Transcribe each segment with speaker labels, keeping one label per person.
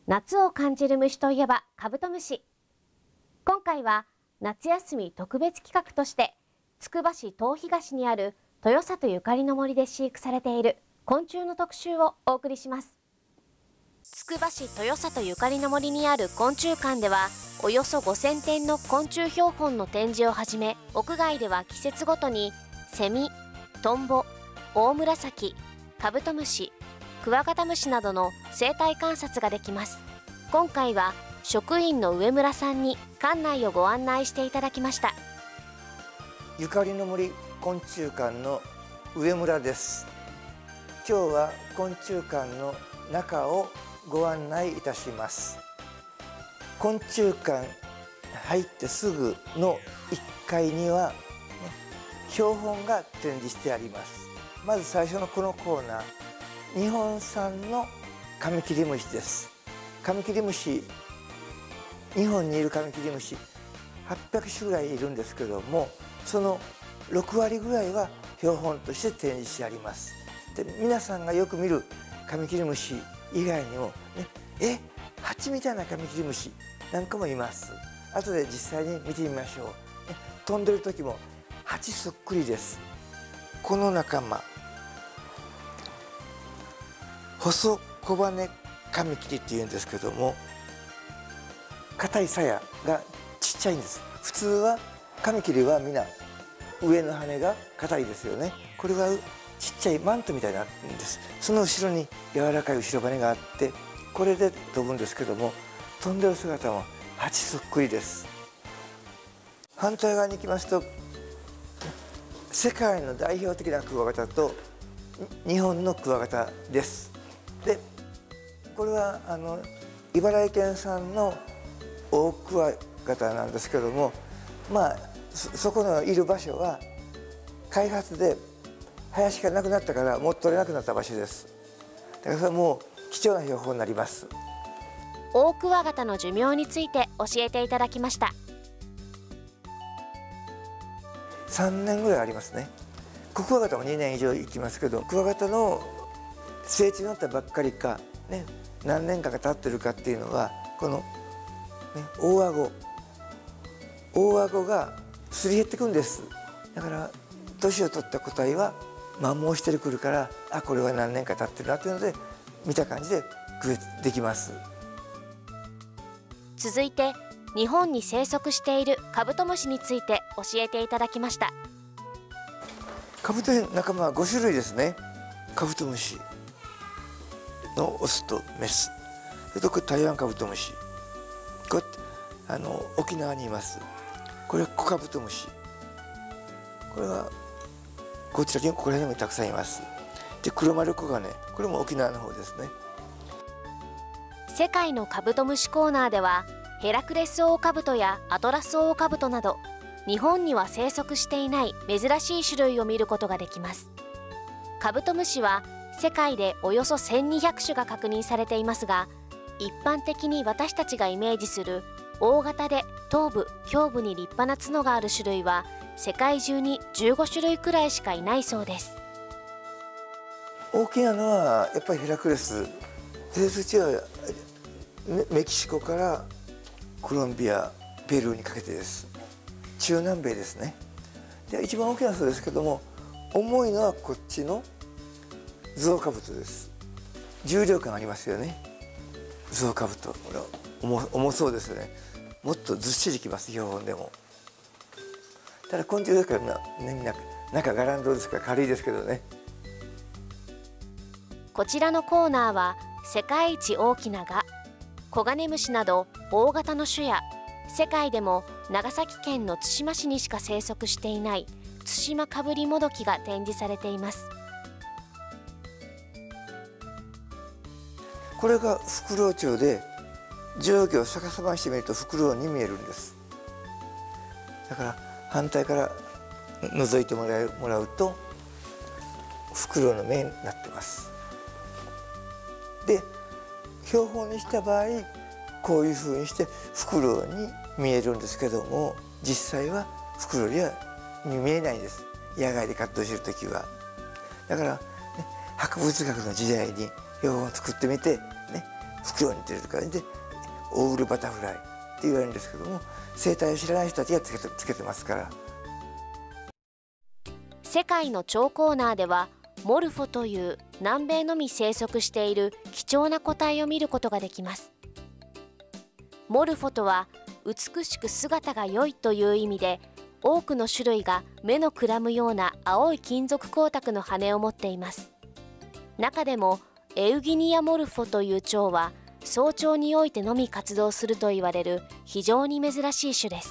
Speaker 1: 夏を感じる虫といえばカブトムシ。今回は夏休み特別企画としてつくば市東東にある豊里ゆかりの森で飼育されている昆虫の特集をお送りします。つくば市豊里ゆかりの森にある昆虫館ではおよそ5000点の昆虫標本の展示をはじめ、屋外では季節ごとにセミ、トンボ、オオムラサキ、カブトムシ、クワガタムシなどの生態観察ができます。今回は職員の上村さんに館内をご案内していただきました。
Speaker 2: ゆかりの森昆虫館の上村です。今日は昆虫館の中をご案内いたします。昆虫館入ってすぐの1階には、標本が展示してあります。まず最初のこのコーナー、日本産のカミキリムシです。カミキリムシ、日本にいるカミキリムシ800種ぐらいいるんですけども、その6割ぐらいは標本として展示してあります。で、皆さんがよく見るカミキリムシ以外にもね、蜂みたいなカミキリムシなんかもいます。後で実際に見てみましょう。飛んでる時も蜂そっくりです。この仲間、細小羽カミキリっていうんですけども、硬い鞘がちっちゃいんです。普通はカミキリはみんな上の羽が硬いですよね。これはちっちゃいマントみたいになってるんです。その後ろに柔らかい後ろ羽があって、これで飛ぶんですけども、飛んでる姿も蜂そっくりです。反対側に行きますと、世界の代表的なクワガタと日本のクワガタです。で、これは茨城県産のオオクワガタなんですけども、そこのいる場所は開発で林がなくなったからもう取れなくなった場所です。だからそれはもう貴重な標本になります。
Speaker 1: オオクワガタの寿命について教えていただきました。
Speaker 2: 3年ぐらいありますね。クワガタも2年以上生きますけど、クワガタの成虫になったばっかりか、何年間か経ってるかっていうのは、この、大顎がすり減ってくんです。だから年を取った個体は摩耗してくるから、これは何年か経ってるなというので見た感じで区別できます。
Speaker 1: 続いて日本に生息しているカブトムシについて教えていただきました。
Speaker 2: カブトムシの仲間は5種類ですね。カブトムシのオスとメス、それとこれ台湾カブトムシ、これ沖縄にいます。これはコカブトムシ、これはこちらにここら辺にもたくさんいます。で、黒丸コガネ、これも沖縄の方ですね。
Speaker 1: 世界のカブトムシコーナーではヘラクレスオオカブトやアトラスオオカブトなど日本には生息していない珍しい種類を見ることができます。カブトムシは世界でおよそ1200種が確認されていますが、一般的に私たちがイメージする大型で頭部胸部に立派な角がある種類は世界中に15種類くらいしかいないそうです。
Speaker 2: 大きなのはやっぱりヘラクレス、生息地はメキシコからコロンビア、ペルーにかけてです。中南米ですね。で、一番大きなそうですけども、重いのはこっちのゾウカブトです。重量感ありますよね。ゾウカブト、これ重そうですよね。もっとずっしりきます、標本でも。ただ昆虫ですからみんな中ガランドですから軽いですけどね。
Speaker 1: こちらのコーナーは世界一大きなガ、コガネムシなど大型の種や世界でも長崎県の対馬市にしか生息していないツシマカブリモドキが展示されています。
Speaker 2: これがフクロウチョウで、上下を逆さまにしてみるとフクロウに見えるんです。だから反対から覗いてもらうとフクロウの目になってます。で、標本にした場合こういうふうにしてフクロウに見えるんですけども、実際はフクロウには見えないんです。野外で活動している時は。だから、博物学の時代に標本を作ってみて、 袋に入れるとかでオールバタフライって言われるんですけども、生態を知らない人たちがつけてますから。
Speaker 1: 世界の蝶コーナーではモルフォという南米のみ生息している貴重な個体を見ることができます。モルフォとは美しく姿が良いという意味で、多くの種類が目のくらむような青い金属光沢の羽を持っています。中でもエウギニア・モルフォという蝶は早朝においてのみ活動すると言われる非常に珍しい種です。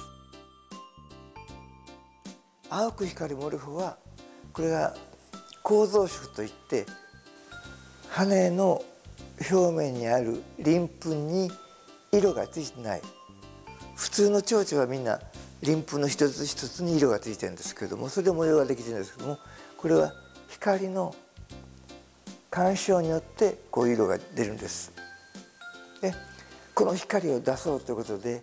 Speaker 2: 青く光るモルフォは、これが構造色といって、羽の表面にある鱗粉に色がついてない。普通の蝶々はみんな鱗粉の一つ一つに色がついてるんですけれども、それで模様ができてるんですけども、これは光の干渉によってこういう色が出るんです。でこの光を出そうということで、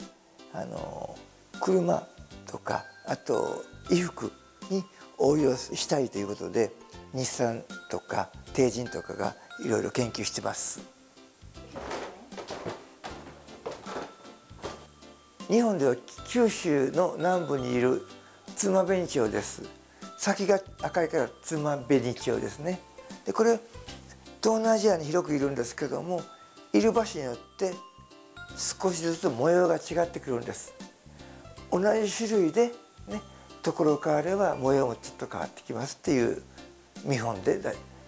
Speaker 2: 車とかあと衣服に応用したいということで、日産とか帝人とかがいろいろ研究してます。日本では九州の南部にいるツマベニチョウです。先が赤いからツマベニチョウですね。でこれ東南アジアに広くいるんですけども、いる場所によって少しずつ模様が違ってくるんです。同じ種類でね、ところ変われば模様もちょっと変わってきますっていう見本で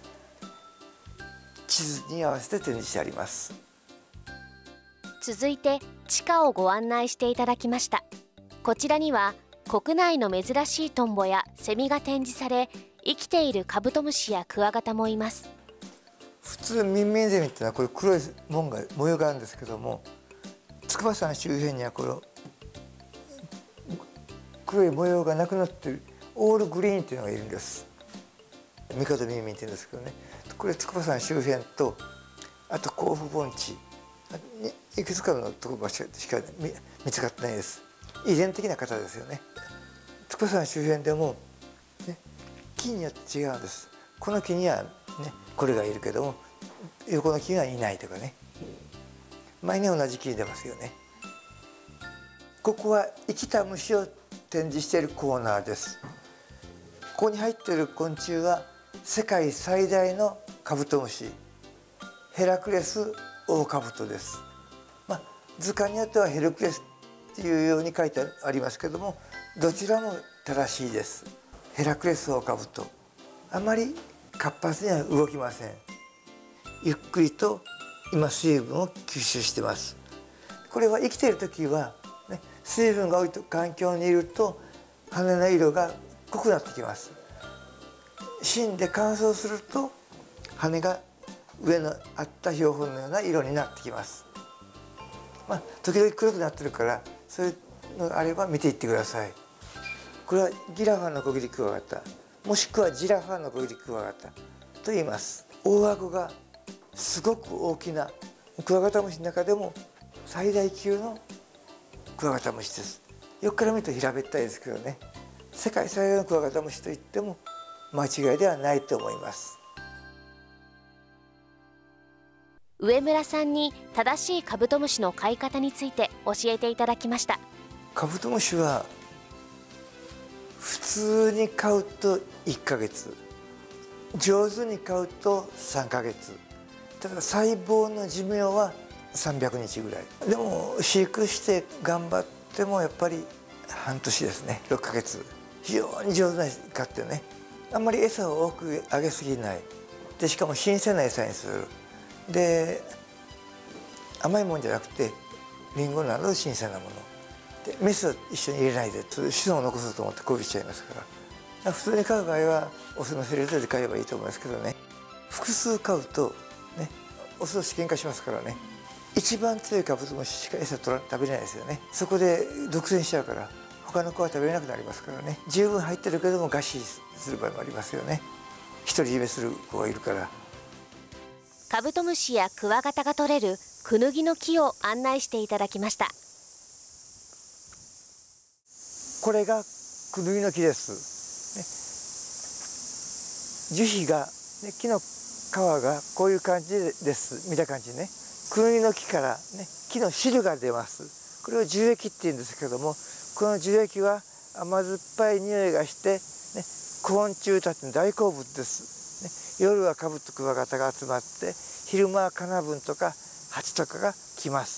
Speaker 2: 地図に合わせて展示してあります。
Speaker 1: 続いて地下をご案内していただきました。こちらには国内の珍しいトンボやセミが展示され、生きているカブトムシやクワガタもいます。
Speaker 2: 普通ミンミンゼミっていうのはこれ黒い模様があるんですけども、筑波山周辺にはこの黒い模様がなくなっているオールグリーンっていうのがいるんです。ミカドミンミンっていうんですけどね、これ筑波山周辺と、あと甲府盆地、いくつかのところしか見つかってないです。遺伝的な方ですよね。筑波山周辺でも、ね、木によって違うんです。この木には、ね、これがいるけども横の木にはいないとかね、毎年同じ木に出ますよね。ここは生きた虫を展示しているコーナーです。ここに入っている昆虫は世界最大のカブトムシ、ヘラクレスオオカブトです。図鑑によってはヘルクレスっていうように書いてありますけども、どちらも正しいです。ヘラクレスオオカブト、あまり活発には動きません。ゆっくりと今水分を吸収してます。これは生きている時は、ね、水分が多い環境にいると羽の色が濃くなってきます。死んで乾燥すると羽が上のあった標本のような色になってきます。時々黒くなってるから、そういうのがあれば見ていってください。これはギラファノコギリクワガタ、もしくはジラファノコギリクワガタと言います。大顎がすごく大きなクワガタムシの中でも最大級のクワガタムシです。横から見ると平べったいですけどね、世界最大のクワガタムシといっても間違いではないと思います。
Speaker 1: 上村さんに正しいカブトムシの飼い方について教えていただきました。
Speaker 2: カブトムシは普通に飼うと1ヶ月、上手に飼うと3ヶ月、ただ細胞の寿命は300日ぐらい。でも飼育して頑張ってもやっぱり半年ですね、6ヶ月。非常に上手な飼ってね、あんまり餌を多くあげすぎないで、しかも新鮮な餌にする。で甘いもんじゃなくてリンゴなど新鮮なもので、メスを一緒に入れないで子孫を残そうと思ってこびしちゃいますから、普通に飼う場合はオスのセレブで飼えばいいと思いますけどね、複数飼うとね、オス同士喧嘩しますからね、一番強いカブトムシしか餌食べれないですよね。そこで独占しちゃうから他の子は食べれなくなりますからね。十分入ってるけども餓死する場合もありますよね。独り占めする子がいるから。
Speaker 1: カブトムシやクワガタが取れるクヌギの木を案内していただきました。
Speaker 2: これがクヌギの木です、ね、樹皮が、ね、木の皮がこういう感じです。見た感じね。 クヌギの木からね、木の汁が出ます。これを樹液って言うんですけども、この樹液は甘酸っぱい匂いがして、ね、昆虫たちの大好物です、ね。夜はカブとクワガタが集まって、昼間はカナブンとかハチとかが来ます。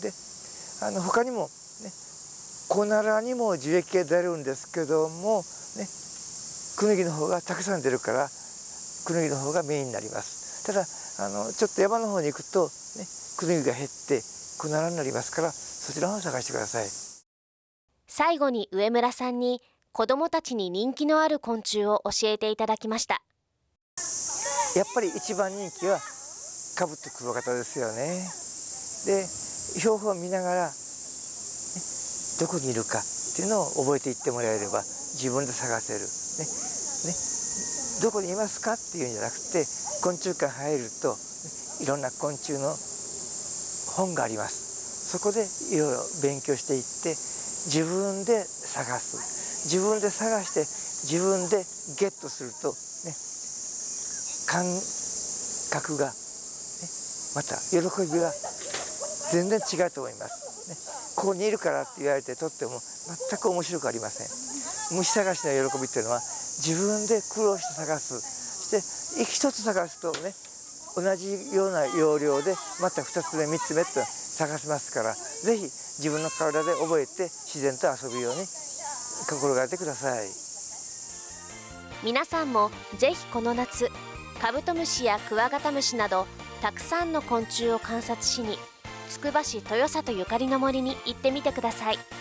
Speaker 2: で、他にもね、コナラにも樹液が出るんですけども、ね、クヌギの方がたくさん出るからクヌギの方がメインになります。ただちょっと山の方に行くと、ね、クヌギが減ってコナラになりますから、そちらの方を探してください。
Speaker 1: 最後に上村さんに子どもたちに人気のある昆虫を教えていただきました。
Speaker 2: やっぱり一番人気はカブとクワガタですよね。で、標本を見ながら、ね、どこにいるかっていうのを覚えていってもらえれば自分で探せる、ね、どこにいますかっていうんじゃなくて、昆虫館入ると、いろんな昆虫の本があります。そこでいろいろ勉強していって自分で探す、自分で探して自分でゲットすると、ね、感覚が、ね、また喜びが全然違うと思います、ね。ここにいるからって言われてとっても全く面白くありません。虫探しの喜びっていうのは自分で苦労して探す。そして一つ探すとね、同じような要領でまた2つ目3つ目と探せますから、ぜひ自分の体で覚えて自然と遊ぶように心がけてください。
Speaker 1: 皆さんもぜひこの夏、カブトムシやクワガタムシなどたくさんの昆虫を観察しに、つくば市豊里ゆかりの森に行ってみてください。